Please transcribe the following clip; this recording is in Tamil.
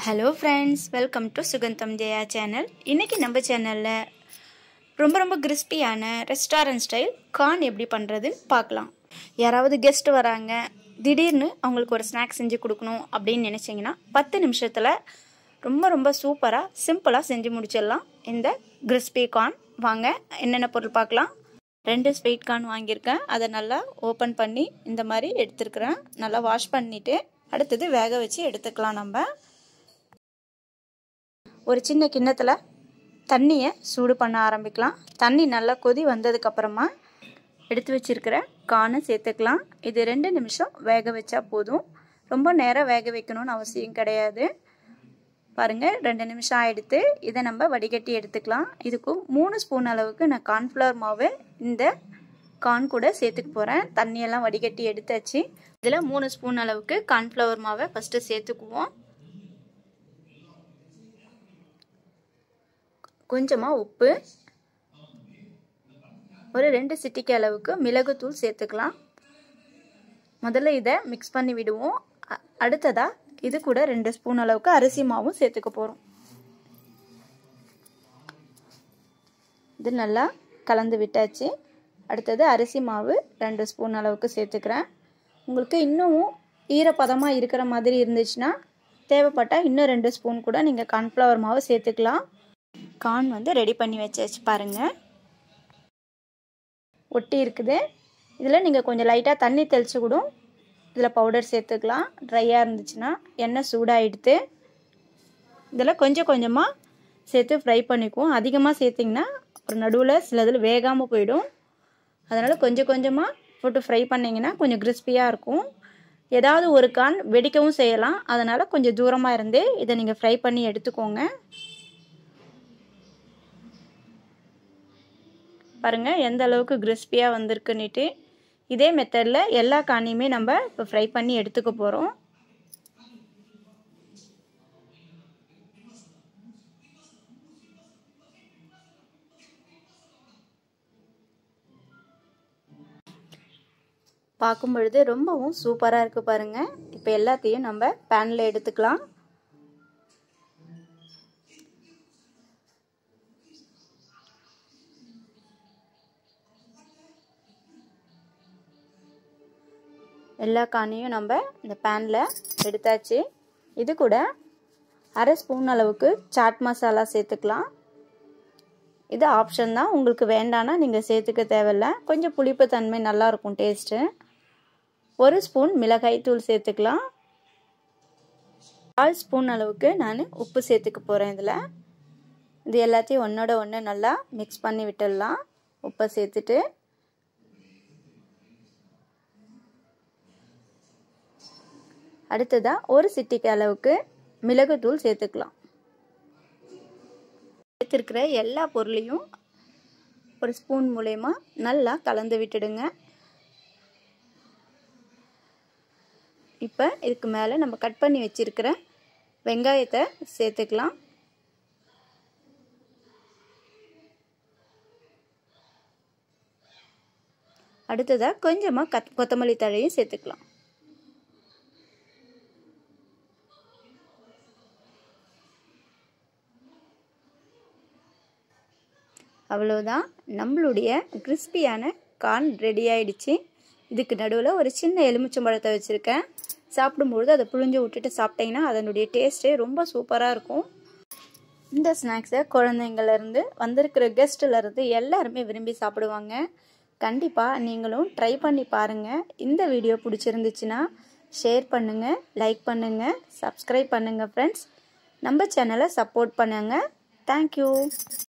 Hello friends, welcome to Sugandham Jaya channel. இன்றைக்கி நம்ம சேனலில் ரொம்ப கிறிஸ்பியான ரெஸ்டாரண்ட் ஸ்டைல் கார்ன் எப்படி பண்ணுறதுன்னு பார்க்கலாம். யாராவது கெஸ்ட் வராங்க, திடீர்னு அவங்களுக்கு ஒரு ஸ்நாக்ஸ் செஞ்சு கொடுக்கணும் அப்படின்னு நினச்சிங்கன்னா 10 நிமிஷத்தில் ரொம்ப சூப்பராக சிம்பிளாக செஞ்சு முடிச்சிடலாம் இந்த கிறிஸ்பி கார்ன். வாங்க என்னென்ன பொருள் பார்க்கலாம். 2 ஸ்வீட் கார்ன் வாங்கியிருக்கேன். அதை நல்லா ஓப்பன் பண்ணி இந்த மாதிரி எடுத்துருக்கிறேன். நல்லா வாஷ் பண்ணிவிட்டு அடுத்தது வேக வச்சு எடுத்துக்கலாம். நம்ம ஒரு சின்ன கிண்ணத்தில் தண்ணியை சூடு பண்ண ஆரம்பிக்கலாம். தண்ணி நல்லா கொதி வந்ததுக்கப்புறமா எடுத்து வச்சிருக்கிற கார்னை சேர்த்துக்கலாம். இது 2 நிமிஷம் வேக வச்சா போதும். ரொம்ப நேரம் வேக வைக்கணும்னு அவசியம் கிடையாது. பாருங்கள், 2 நிமிஷம் ஆகிடுத்து. இதை நம்ம வடிகட்டி எடுத்துக்கலாம். இதுக்கு 3 ஸ்பூன் அளவுக்கு நான் கார்ன்ஃப்ளவர் மாவு இந்த கார்ன் கூட சேர்த்துக்க போகிறேன். தண்ணியெல்லாம் வடிகட்டி எடுத்தாச்சு. இதில் 3 ஸ்பூன் அளவுக்கு கார்ன்ஃப்ளவர் மாவை ஃபஸ்ட்டு சேர்த்துக்குவோம். கொஞ்சமாக உப்பு, ஒரு 2 சிட்டிக்கு அளவுக்கு மிளகுத்தூள் சேர்த்துக்கலாம். முதல்ல இதை மிக்ஸ் பண்ணி விடுவோம். அடுத்ததாக இது கூட 2 ஸ்பூன் அளவுக்கு அரிசி மாவும் சேர்த்துக்க போகிறோம். இது நல்லா கலந்து விட்டாச்சு. அடுத்தது அரிசி மாவு 2 ஸ்பூன் அளவுக்கு சேர்த்துக்கிறேன். உங்களுக்கு இன்னும் ஈரப்பதமாக இருக்கிற மாதிரி இருந்துச்சுன்னா தேவைப்பட்டால் இன்னும் 2 ஸ்பூன் கூட நீங்கள் கார்ன்ஃப்ளவர் மாவு சேர்த்துக்கலாம். கார்ன் ரெடி பண்ணி வச்சாச்சு. பாருங்கள், ஒட்டி இருக்குது. இதில் நீங்கள் கொஞ்சம் லைட்டாக தண்ணி தெளித்து கூட இதில் பவுடர் சேர்த்துக்கலாம். ட்ரையாக இருந்துச்சுன்னா. எண்ணெய் சூடாகிடுது. இதில் கொஞ்சமாக சேர்த்து ஃப்ரை பண்ணிக்குவோம். அதிகமாக சேர்த்திங்கன்னா ஒரு நடுவில் சிலதில் வேகாமல் போயிடும். அதனால் கொஞ்சமாக போட்டு ஃப்ரை பண்ணிங்கன்னா கொஞ்சம் கிறிஸ்பியாக இருக்கும். ஏதாவது ஒரு கார்ன் வெடிக்கவும் செய்யலாம். அதனால் கொஞ்சம் தூரமாக இருந்தே இதை நீங்கள் ஃப்ரை பண்ணி எடுத்துக்கோங்க. பாருங்கள் எந்த அளவுக்கு கிறிஸ்பியாக வந்திருக்குன்னுட்டு. இதே மெத்தடில் எல்லா கார்னையுமே நம்ம இப்போ ஃப்ரை பண்ணி எடுத்துக்க போகிறோம். பார்க்கும் பொழுது ரொம்பவும் சூப்பராக இருக்குது பாருங்கள். இப்போ எல்லாத்தையும் நம்ம பேனில் எடுத்துக்கலாம். எல்லா கார்னையும் நம்ம இந்த பேனில் எடுத்தாச்சு. இது கூட 1/2 ஸ்பூன் அளவுக்கு சாட் மசாலா சேர்த்துக்கலாம். இது ஆப்ஷன் தான், உங்களுக்கு வேண்டான்னா நீங்கள் சேர்த்துக்க தேவையில்லை. கொஞ்சம் புளிப்பு தன்மை நல்லாயிருக்கும் டேஸ்ட்டு. 1 ஸ்பூன் மிளகாய் தூள் சேர்த்துக்கலாம். 1/4 ஸ்பூன் அளவுக்கு நான் உப்பு சேர்த்துக்க போகிறேன். இதில் இது எல்லாத்தையும் ஒன்றோட ஒன்று நல்லா மிக்ஸ் பண்ணி விட்டுடலாம். உப்பை சேர்த்துட்டு அடுத்ததாக 1 சிட்டிக்கு அளவுக்கு மிளகுத்தூள் சேர்த்துக்கலாம். சேர்த்துருக்கிற எல்லா பொருளையும் ஒரு ஸ்பூன் மூலயமா நல்லா கலந்து விட்டுடுங்க. இப்போ இதுக்கு மேலே நம்ம கட் பண்ணி வச்சிருக்கிற வெங்காயத்தை சேர்த்துக்கலாம். அடுத்ததாக கொஞ்சமாக கொத்தமல்லி தழையும் சேர்த்துக்கலாம். அவ்வளோதான், நம்மளுடைய கிறிஸ்பியான கார்ன் ரெடி ஆகிடுச்சு. இதுக்கு நடுவில் ஒரு சின்ன எலுமிச்சம்பழத்தை வச்சுருக்கேன். சாப்பிடும்பொழுது அதை புழிஞ்சு விட்டுட்டு சாப்பிட்டிங்கன்னா அதனுடைய டேஸ்ட்டே ரொம்ப சூப்பராக இருக்கும். இந்த ஸ்நாக்ஸை குழந்தைங்கள்லேருந்து வந்திருக்கிற கெஸ்ட்டிலேருந்து எல்லாருமே விரும்பி சாப்பிடுவாங்க. கண்டிப்பாக நீங்களும் ட்ரை பண்ணி பாருங்கள். இந்த வீடியோ பிடிச்சிருந்துச்சுன்னா ஷேர் பண்ணுங்கள், லைக் பண்ணுங்கள், சப்ஸ்கிரைப் பண்ணுங்கள் ஃப்ரெண்ட்ஸ். நம்ம சேனலை சப்போர்ட் பண்ணுங்கள். தேங்க்யூ.